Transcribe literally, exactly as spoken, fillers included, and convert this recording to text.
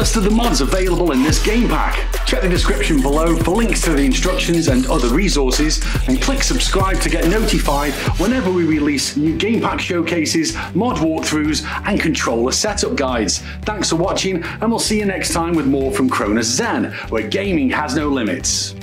rest of the mods available in this game pack. Check the description below for links to the instructions and other resources, and click subscribe to get notified whenever we release new game pack showcases, mod walkthroughs, and controller setup guides. Thanks for watching, and we'll see you next time with more from CRONUS Zen, where gaming has no limits.